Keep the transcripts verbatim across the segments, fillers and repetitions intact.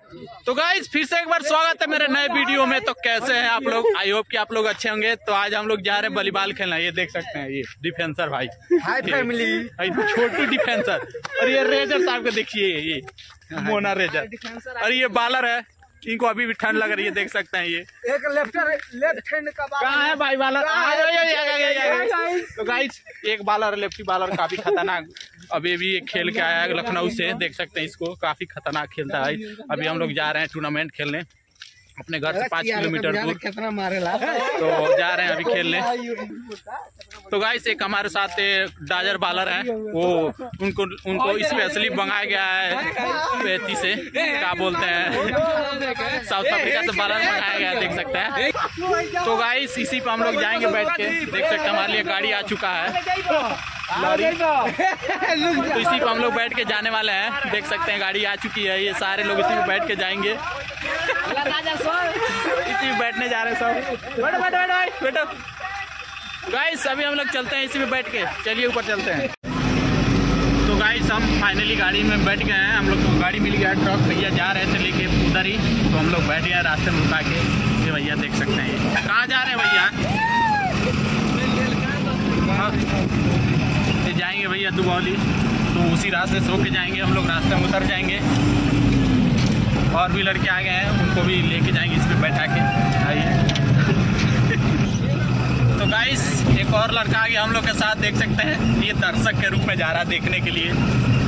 तो गाइस फिर से एक बार स्वागत है मेरे नए वीडियो में। तो कैसे हैं आप लोग? आई होप कि आप लोग अच्छे होंगे। तो आज हम लोग जा रहे हैं वॉलीबॉल खेलना। ये देख सकते हैं, ये डिफेंसर भाई, हाय फैमिली, छोटू डिफेंसर। और ये रेजर साहब को देखिए, ये मोना रेजर। और ये बॉलर है, इनको अभी भी ठंड लग रही है, देख सकते हैं। ये एक लेफ्ट लेफ्ट हैंड का कहाँ है भाई बॉलर? तो गाइस एक बॉलर, लेफ्टी बॉलर, काफी खतरनाक। अभी भी ये खेल के आया है लखनऊ से, देख सकते हैं इसको, काफी खतरनाक खेलता है। अभी हम लोग जा रहे हैं टूर्नामेंट खेलने अपने घर से पाँच किलोमीटर दूर, कितना मारेला तो जा रहे हैं अभी खेलने। तो गाइस एक हमारे साथ डाजर बॉलर है, वो उनको उनको स्पेशली मंगाया गया है बेती से, क्या बोलते हैं, साउथ अफ्रीका से बॉलर मंगाया गया है, देख सकते हैं। तो गाइस इसी पे हम लोग जाएंगे बैठ के, देख सकते हैं हमारे लिए गाड़ी आ चुका है लॉरी। तो इसी पे हम लोग बैठ के जाने वाले हैं, देख सकते हैं गाड़ी आ चुकी है। ये सारे लोग इसी पे बैठ के जाएंगे, इसी में बैठने जा रहे हैं सब। बैठो बैठो बैठो बैठो गाइस, अभी हम लोग चलते हैं इसी में बैठ के। चलिए ऊपर चलते हैं। तो गाइस हम फाइनली गाड़ी में बैठ गए हैं। हम लोग को गाड़ी मिल गया, ट्रक भैया जा रहे थे लेके उधर ही, तो हम लोग बैठ गए रास्ते में रुका के। ये भैया देख सकते हैं, ये कहाँ जा रहे हैं भैया? ये जाएंगे भैया दुबौली, तो उसी रास्ते से होके जाएंगे हम लोग, रास्ते में उतर जाएंगे। और भी लड़के आ गए हैं, उनको भी लेके जाएंगे इस पे बैठा के। आइए। तो गाइस एक और लड़का आ गया हम लोग के साथ, देख सकते हैं, ये दर्शक के रूप में जा रहा है देखने के लिए।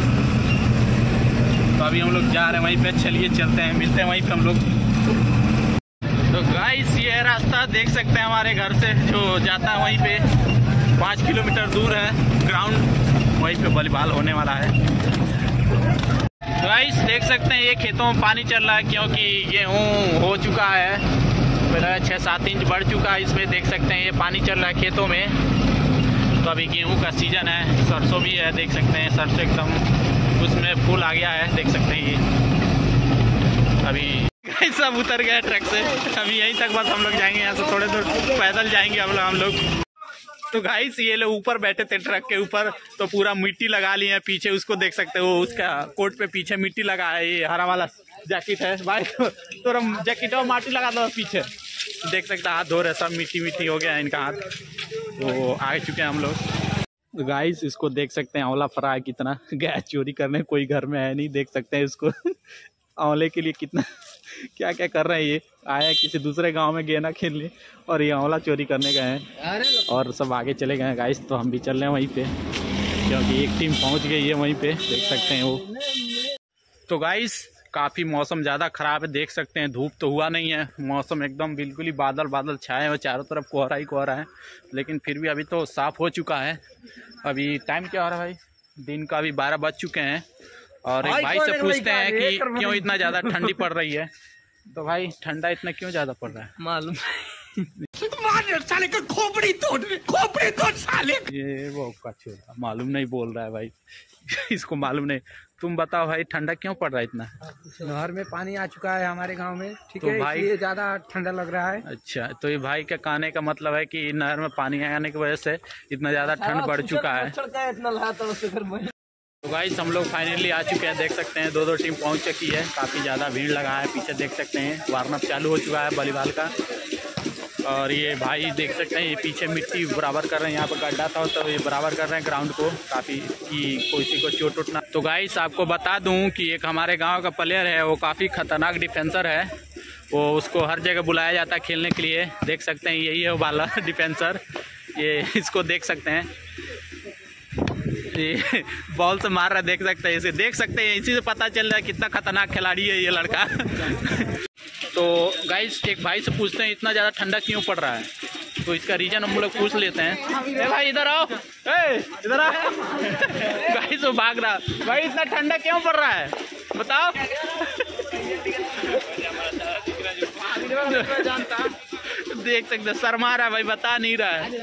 तो अभी हम लोग जा रहे हैं वहीं पे, चलिए चलते हैं, मिलते हैं वहीं पे हम लोग। तो गाइस ये रास्ता देख सकते हैं हमारे घर से जो जाता है वहीं पे, पाँच किलोमीटर दूर है ग्राउंड, वहीं पे वॉलीबॉल होने वाला है। गाइस देख सकते हैं ये खेतों में पानी चल रहा है, क्योंकि गेहूँ हो चुका है, पहले छः सात इंच बढ़ चुका है इसमें, देख सकते हैं ये पानी चल रहा है खेतों में। तो अभी गेहूँ का सीजन है, सरसों भी है, देख सकते हैं सरसों एकदम उसमें फूल आ गया है, देख सकते हैं ये। अभी सब उतर गए ट्रक से, अभी यहीं तक बस हम लोग जाएंगे, यहाँ से थोड़े दूर पैदल जाएंगे हम लोग हम लोग तो गाइस ये लोग ऊपर बैठे थे ट्रक के ऊपर, तो पूरा मिट्टी लगा लिए है पीछे, उसको देख सकते हो, उसका कोट पे पीछे मिट्टी लगा है। ये हरा वाला जैकेट है भाई, तो जैकेट और माटी लगा दो पीछे, देख सकते हाथ धो रहे, सब मिट्टी मिट्टी हो गया है इनका हाथ। तो आ चुके हैं हम लोग। गाइस इसको देख सकते हैं, आंवला फरा है कितना, गया चोरी करने, कोई घर में है नहीं, देख सकते हैं इसको आंवले के लिए कितना क्या क्या कर रहे हैं। ये आया किसी दूसरे गांव में गेना खेलने, और ये आंवला चोरी करने गए हैं, और सब आगे चले गए हैं गाइस। तो हम भी चल रहे हैं वहीं पे, क्योंकि एक टीम पहुंच गई है वहीं पे, देख सकते हैं वो। तो गाइस काफ़ी मौसम ज़्यादा ख़राब है, देख सकते हैं, धूप तो हुआ नहीं है, मौसम एकदम बिल्कुल ही बादल बादल छाए हुए, चारों तरफ कोहरा ही कोहरा है, लेकिन फिर भी अभी तो साफ़ हो चुका है। अभी टाइम क्या हो रहा है भाई? दिन का अभी बारह बज चुके हैं। और एक भाई से पूछते हैं कि क्यों इतना ज़्यादा ठंडी पड़ रही है। तो भाई ठंडा इतना क्यों ज़्यादा पड़ रहा है? मालूम साले का खोपड़ी तोड़ खोपड़ी तोड़ साले, ये वो का छोरा मालूम नहीं बोल रहा है भाई इसको मालूम नहीं। तुम बताओ भाई ठंडा क्यों पड़ रहा है इतना? नहर में पानी आ चुका है हमारे गांव में, ठीक तो है, भाई ये ज्यादा ठंडा लग रहा है। अच्छा, तो ये भाई का कहने का मतलब है कि नहर में पानी आने की वजह से इतना ज़्यादा ठंड बढ़ चुका है। तो गाइस हम लोग फाइनली आ चुके हैं, देख सकते हैं दो दो टीम पहुंच चुकी है, काफ़ी ज़्यादा भीड़ लगा है पीछे, देख सकते हैं वार्म अप चालू हो चुका है वॉलीबॉल का। और ये भाई देख सकते हैं ये पीछे मिट्टी बराबर कर रहे हैं, यहाँ पर गड्ढा था तो ये बराबर कर रहे हैं ग्राउंड को, काफ़ी कि किसी को चोट उठना। तो गाइस आपको बता दूं कि एक हमारे गांव का प्लेयर है, वो काफ़ी खतरनाक डिफेंसर है, वो उसको हर जगह बुलाया जाता है खेलने के लिए, देख सकते हैं यही है वो वाला डिफेंसर। ये इसको देख सकते हैं, ये बॉल से मार रहा है, देख सकते हैं इसे, देख सकते हैं इसी से पता चल रहा है कितना खतरनाक खिलाड़ी है ये लड़का तो गाइस एक भाई से पूछते हैं इतना ज़्यादा ठंडा क्यों पड़ रहा है, तो इसका रीजन हम लोग पूछ लेते हैं। ए भाई इधर आओ, ए इधर आओ गाइस वो भाग रहा, भाई इतना ठंडा क्यों पड़ रहा है बताओ देख सकते शर्मा रहा है भाई, बता नहीं रहा है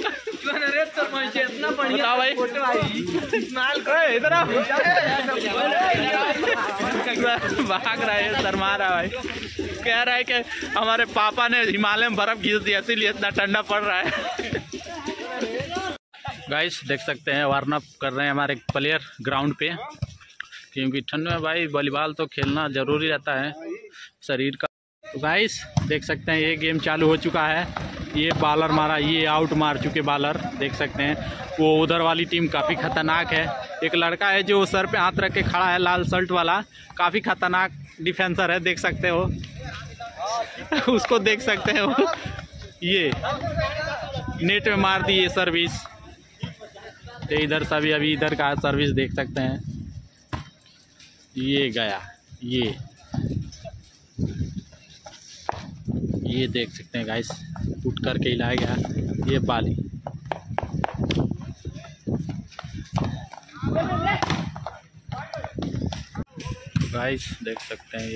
बताओ भाई, इधर आओ भाग रहा है, शर्मा रहा है भाई, कह रहा है कि हमारे पापा ने हिमालय में बर्फ घिस दिया इसीलिए इतना ठंडा पड़ रहा है गाइस देख सकते हैं वार्म अप कर रहे हैं हमारे प्लेयर ग्राउंड पे, क्योंकि ठंड में भाई वॉलीबॉल तो खेलना ज़रूरी रहता है। शरीर का। तो गाइस देख सकते हैं ये गेम चालू हो चुका है। ये बॉलर मारा, ये आउट मार चुके बॉलर, देख सकते हैं। वो उधर वाली टीम काफ़ी खतरनाक है। एक लड़का है जो सर पे हाथ रख के खड़ा है, लाल शर्ट वाला, काफ़ी खतरनाक डिफेंसर है, देख सकते हो। उसको देख सकते हो, ये नेट में मार दी ये सर्विस। तो इधर सभी अभी इधर का सर्विस देख सकते हैं, ये गया, ये ये देख सकते हैं गाइस, उठ करके हिलाया गया ये बाली। गाइस देख सकते हैं ये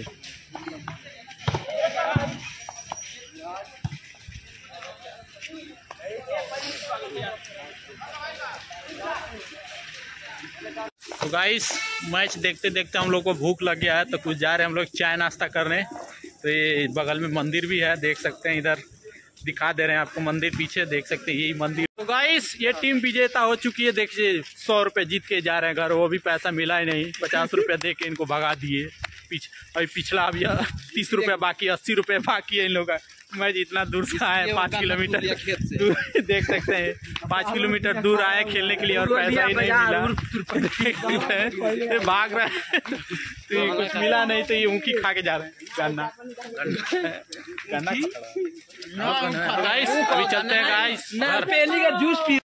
तो गाइस मैच देखते देखते हम लोग को भूख लग गया है, तो कुछ जा रहे हैं हम लोग चाय नाश्ता करने। तो ये बगल में मंदिर भी है, देख सकते हैं, इधर दिखा दे रहे हैं आपको मंदिर, पीछे देख सकते हैं यही मंदिर। तो गाइस ये टीम विजेता हो चुकी है, देखिए सौ रुपये जीत के जा रहे हैं घर, वो भी पैसा मिला ही नहीं, पचास रुपये दे के इनको भगा दिए। पीछ अभी पिछला अभी तीस रुपये बाकी, अस्सी रुपये बाकी है इन लोगों का। मैच इतना दूर से आए, पाँच किलोमीटर दूर, देख सकते हैं पाँच किलोमीटर दूर आए खेलने के लिए और पैसा ही नहीं मिला, भाग रहा है। तो कुछ मिला नहीं तो ये ऊँखी खा के जा रहे हैं, गन्ना गन्ना गाइस। अभी चलते हैं गाइस, जूस पी